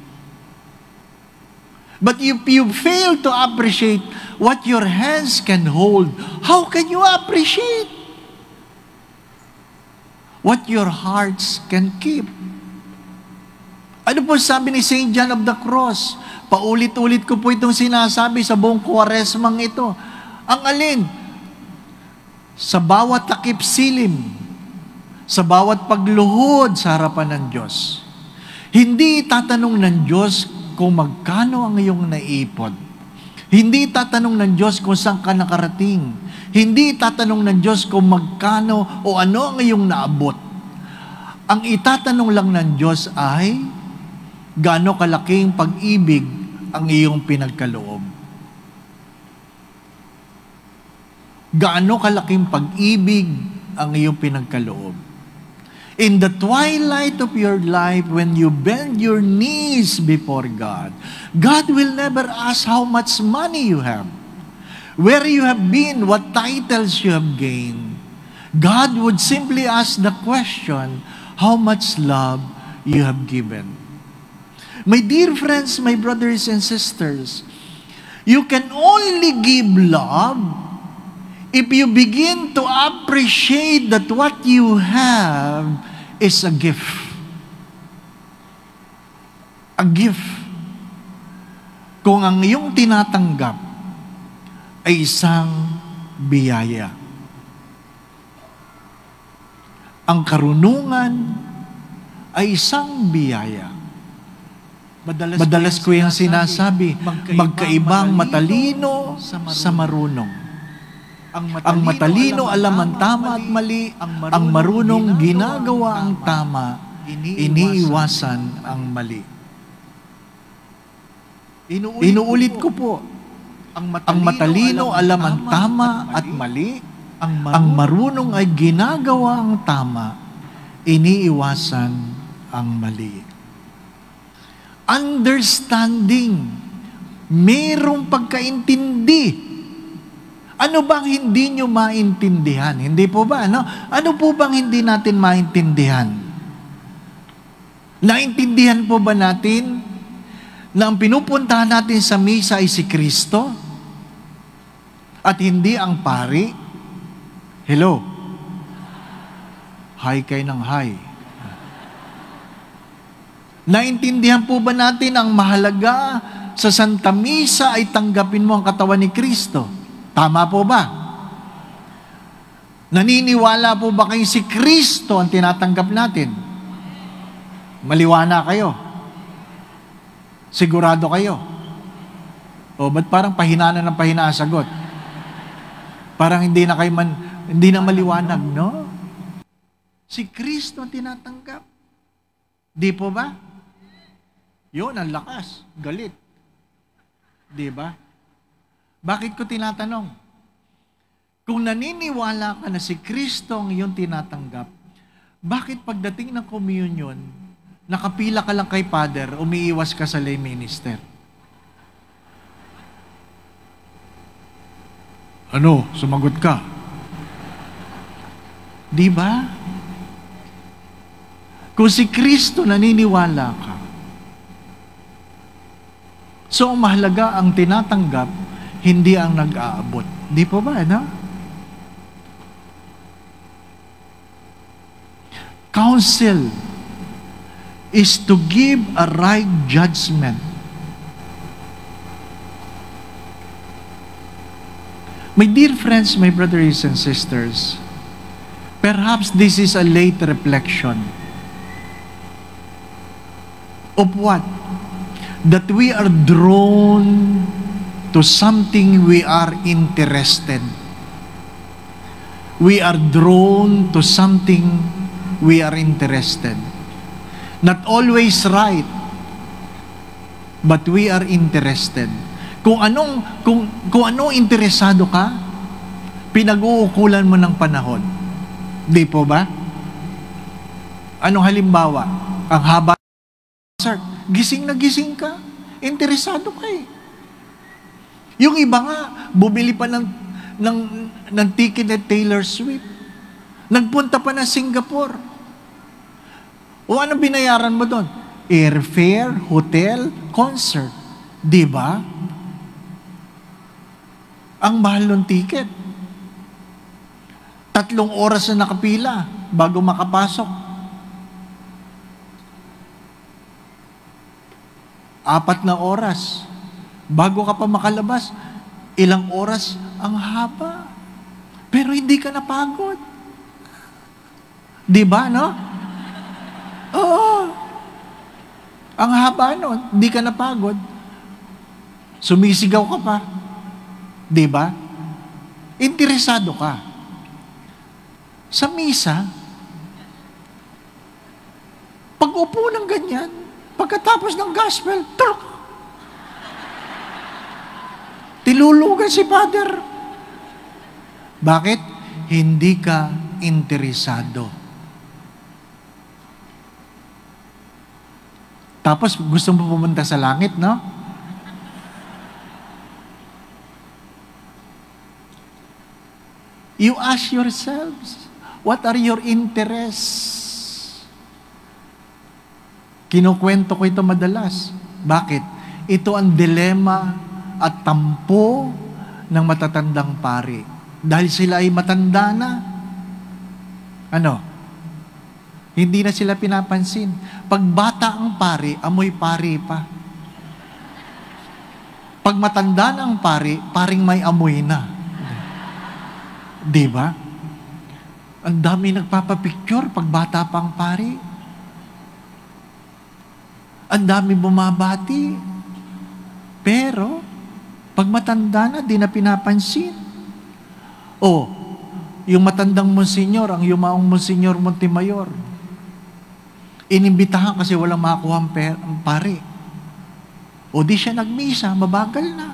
But if you fail to appreciate what your hands can hold, how can you appreciate what your hearts can keep? Ano po sabi ni Saint John of the Cross? Paulit-ulit ko po itong sinasabi sa buong Kwaresmang ito. Ang alin? Sa bawat takip silim, sa bawat pagluhod sa harapan ng Diyos. Hindi tatanong ng Diyos kung magkano ang iyong naipon. Hindi tatanong ng Diyos kung saan ka nakarating. Hindi tatanong ng Diyos kung magkano o ano ang iyong naabot. Ang itatanong lang ng Diyos ay gaano kalaking pag-ibig ang iyong pinagkaloob. Gaano kalaking pag-ibig ang iyong pinagkaloob. In the twilight of your life, when you bend your knees before God, God will never ask how much money you have, where you have been, what titles you have gained. God would simply ask the question, how much love you have given. My dear friends, my brothers and sisters, you can only give love if you begin to appreciate that what you have is a gift. A gift. Kung ang iyong tinatanggap ay isang biyaya. Ang karunungan ay isang biyaya. Madalas, Madalas ko yung sinasabi, magkaibang matalino sa marunong. Ang matalino, ang matalino alam ang tama at mali, ang marunong, ang marunong ginagawa ang tama, iniiwasan ang mali. Inuulit, Inuulit ko po, ang matalino, ang matalino alam ang tama at mali, ang marunong, ang marunong ay ginagawa ang tama, iniiwasan ang mali. Understanding, mayroong pagkaintindi. Ano bang hindi nyo maintindihan? Hindi po ba? Ano, ano po bang hindi natin maintindihan? Naintindihan po ba natin na ang pinupuntahan natin sa misa ay si Kristo? At hindi ang pari? Hello? Hi kayo ng hi. Naintindihan po ba natin ang mahalaga sa Santa Misa ay tanggapin mo ang katawan ni Kristo? Tama po ba? Naniniwala po ba kayo si Kristo ang tinatanggap natin? Maliwana kayo. Sigurado kayo. O ba't parang pahina na ng pahina ang sagot? Parang hindi na kayo man, hindi na maliwanag, no? Si Kristo ang tinatanggap. Di po ba? Yun, ang lakas. Galit. Di ba? Bakit ko tinatanong? Kung naniniwala ka na si Kristo ang iyong tinatanggap, bakit pagdating ng communion, nakapila ka lang kay Father, umiiwas ka sa lay minister? Ano? Sumagot ka. Di ba? Kung si Kristo naniniwala ka, so ang mahalaga ang tinatanggap, hindi ang nag-aabot. Di po ba, ano? Counsel is to give a right judgment. My dear friends, my brothers and sisters, perhaps this is a late reflection of what? That we are drawn to something we are interested. We are drawn to something we are interested. Not always right, but we are interested. Kung anong kung kung anong interesado ka, pinag-uukulan mo ng panahon. Di po ba? Anong halimbawa? Ang haba, sir, gising na gising ka. Interesado ka eh. Yung iba nga, bumili pa ng, ng, ng ticket at Taylor Swift. Nagpunta pa ng Singapore. O ano binayaran mo doon? Airfare, hotel, concert. Di ba? Ang mahal ng ticket. Tatlong oras na nakapila bago makapasok. Apat na oras. Bago ka pa makalabas, ilang oras ang haba. Pero hindi ka napagod. Di ba, no? Oo. Ang haba nun, di ka napagod. Sumisigaw ka pa. Di ba? Interesado ka. Sa misa, pag upo ng ganyan, pagkatapos ng gospel, turk! Tilulugan si Father. Bakit? Hindi ka interesado. Tapos gusto mo pumunta sa langit, no? You ask yourselves, what are your interests? Kinukwento ko ito madalas. Bakit? Ito ang dilema at tampo ng matatandang pari. Dahil sila ay matanda na. Ano? Hindi na sila pinapansin. Pag bata ang pari, amoy pari pa. Pag matanda na ang pari, paring may amoy na. Di ba? Ang dami nagpapapicture pag bata pa ang pari. Ang dami bumabati. Pero, pag matanda na, di na pinapansin. O, yung matandang monsenyor, ang yumaong monsenyor Montemayor, inimbitahan kasi walang makakuha ang, per- ang pari. O di siya nagmisa, mabagal na.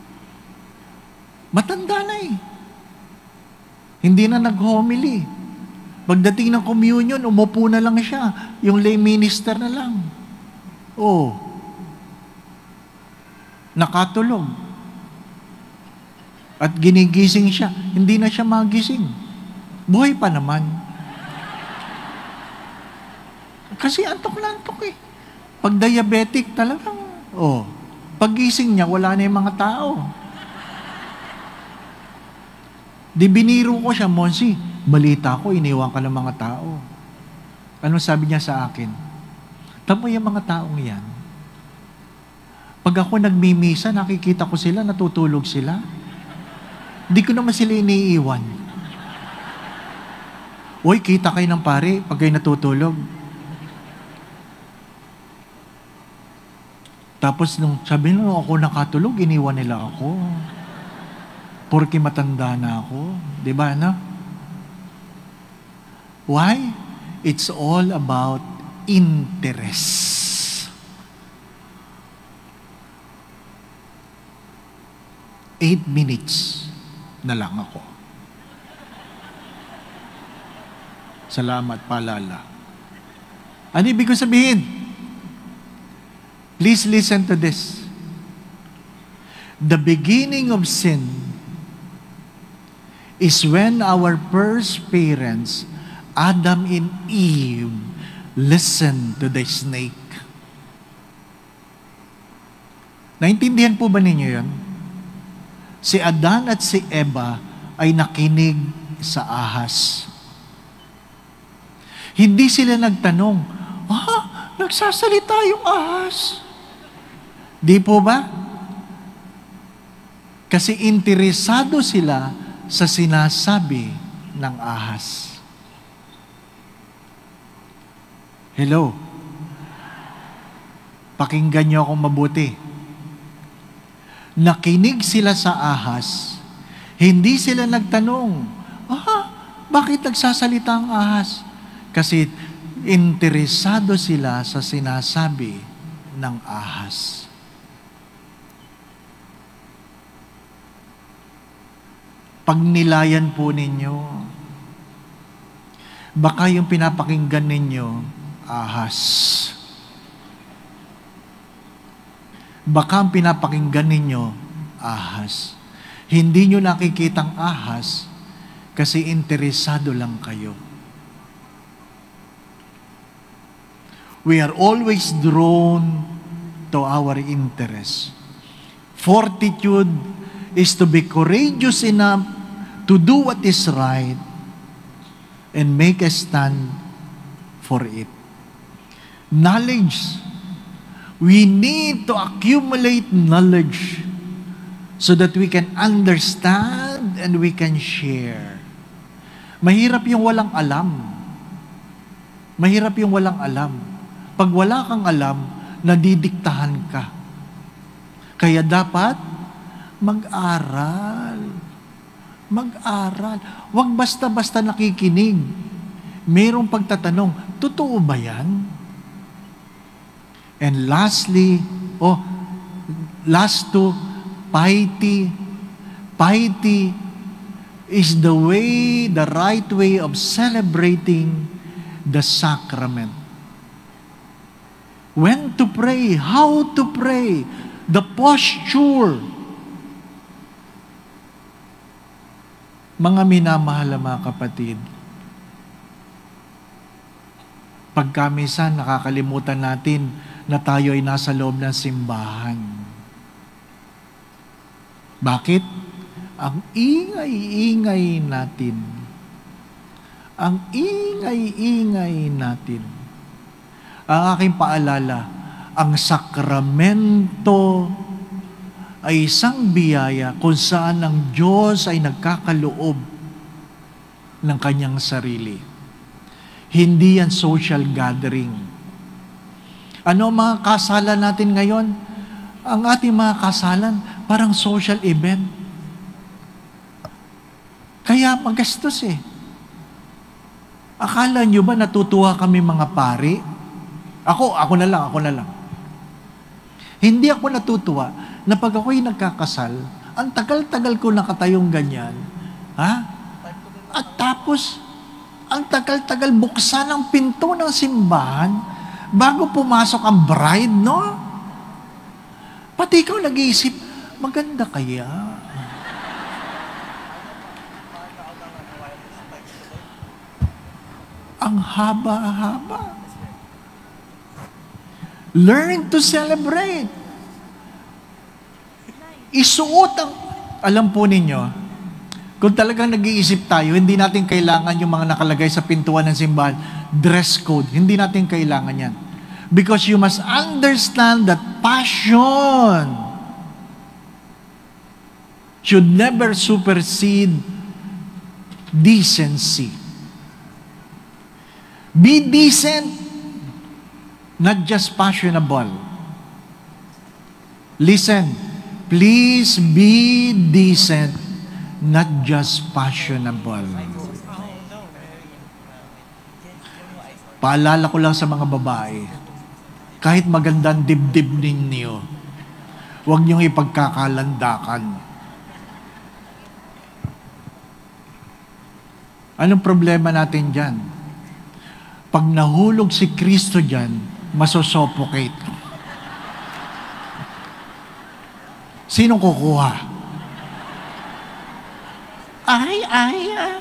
Matanda na eh. Hindi na nag-homily. Pagdating ng communion, umupo na lang siya. Yung lay minister na lang. Oh. Nakatulog. At ginigising siya. Hindi na siya magising. Buhay pa naman. Kasi antok na antok eh. Pag diabetic talagang, oh, paggising niya, wala na yung mga tao. Di biniro ko siya, Monsi, balita ko, iniwan ka ng mga tao. Ano sabi niya sa akin? Tamo yung mga taong yan. Pag ako nagmimisa, nakikita ko sila, natutulog sila. Di ko naman sila iniiwan. Uy, kita kayo ng pare, pag kayo natutulog. Tapos nung sabi nung ako nakatulog, iniwan nila ako. Porque matanda na ako. Di ba, no? Why? It's all about interest. Eight minutes na lang ako. Salamat, paalala. Ano ibig ko sabihin? Please listen to this. The beginning of sin is when our first parents, Adam and Eve, listened to the snake. Naintindihan po ba ninyo yun? Si Adan at si Eva ay nakinig sa ahas. Hindi sila nagtanong, ah, nagsasalita yung ahas. Di po ba? Kasi interesado sila sa sinasabi ng ahas. Hello? Pakinggan niyo akong mabuti. Nakinig sila sa ahas. Hindi sila nagtanong, ah, bakit nagsasalita ang ahas? Kasi interesado sila sa sinasabi ng ahas. Pag nilayan po ninyo, baka yung pinapakinggan ninyo, ahas. Baka ang pinapakinggan ninyo, ahas. Hindi nyo nakikitang ahas kasi interesado lang kayo. We are always drawn to our interest. Fortitude is to be courageous enough to do what is right and make a stand for it. Knowledge. We need to accumulate knowledge so that we can understand and we can share. Mahirap yung walang alam. Mahirap yung walang alam. Pag wala kang alam, nadidiktahan ka. Kaya dapat mag-aral. Mag-aral. Huwag basta-basta nakikinig. Mayroong pagtatanong, totoo ba yan? And lastly, oh, last two, piety. Piety is the way, the right way of celebrating the sacrament. When to pray, how to pray, the posture. Mga minamahal na mga kapatid, pagkamisa, nakakalimutan natin na tayo ay nasa loob ng simbahan. Bakit? Ang ingay-ingay natin. Ang ingay-ingay natin. Ang aking paalala, ang sakramento ay isang biyaya kung saan ang Diyos ay nagkakaloob ng kanyang sarili. Hindi yan social gathering. Ano ang mga kasalan natin ngayon? Ang ating mga kasalan, parang social event. Kaya magastos eh. Akala nyo ba natutuwa kami mga pari? Ako, ako na lang, ako na lang. Hindi ako natutuwa na pag ako'y nagkakasal, ang tagal-tagal ko nakatayong ganyan. Ha? At tapos, ang tagal-tagal buksan ang pinto ng simbahan bago pumasok ang bride, no? Pati ikaw nag-iisip, maganda kaya? Ang haba-haba. Learn to celebrate. Isuot ang, alam po ninyo, kung talagang nag-iisip tayo, hindi natin kailangan yung mga nakalagay sa pintuan ng simbahan, dress code. Hindi natin kailangan yan. Because you must understand that passion should never supersede decency. Be decent, not just fashionable. Listen, please be decent, not just fashionable. Paalala ko lang sa mga babae, kahit magandang dibdib ninyo, huwag niyong ipagkakalandakan. Anong problema natin dyan? Pag nahulog si Kristo dyan, masosuffocate. Sinong kukuha? Ay, ay, ay.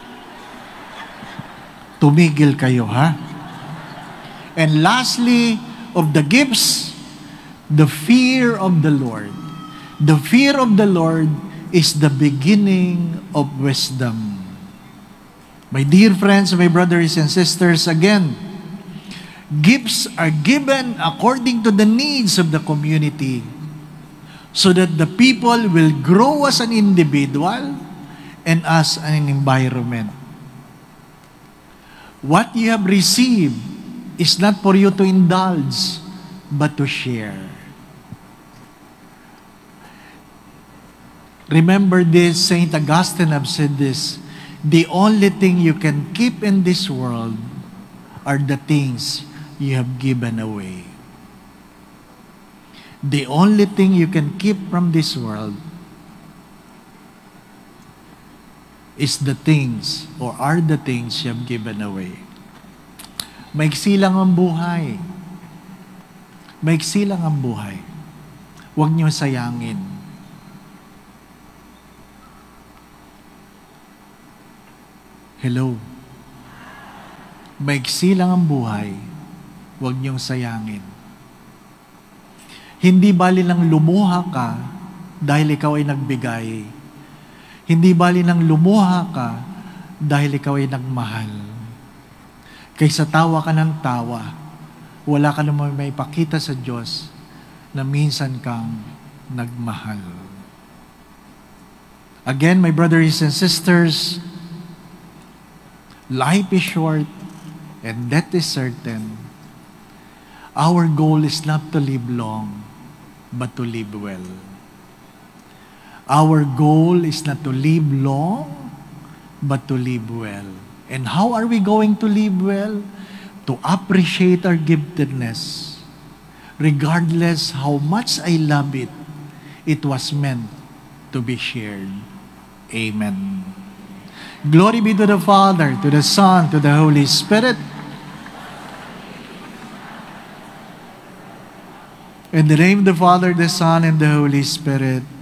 Tumigil kayo, ha? And lastly, of the gifts, the fear of the Lord. The fear of the Lord is the beginning of wisdom. My dear friends, my brothers and sisters, again, gifts are given according to the needs of the community so that the people will grow as an individual and as an environment. What you have received is not for you to indulge, but to share. Remember this, Saint Augustine have said this, the only thing you can keep in this world are the things you have given away. The only thing you can keep from this world is the things or are the things you have given away. Maiksi lang ang buhay. Maiksi lang ang buhay. Huwag niyo sayangin. Hello. Maiksi lang ang buhay. Huwag niyong sayangin. Hindi bali lang lumuha ka dahil ikaw ay nagbigay. Hindi bali lang lumuha ka dahil ikaw ay nagmahal. Kaysa tawa ka ng tawa, wala ka naman may pakita sa Diyos na minsan kang nagmahal. Again, my brothers and sisters, life is short. And that is certain. Our goal is not to live long, but to live well. Our goal is not to live long, but to live well. And how are we going to live well? To appreciate our giftedness. Regardless how much I love it, it was meant to be shared. Amen. Glory be to the Father, to the Son, to the Holy Spirit. In the name of the Father, the Son, and the Holy Spirit.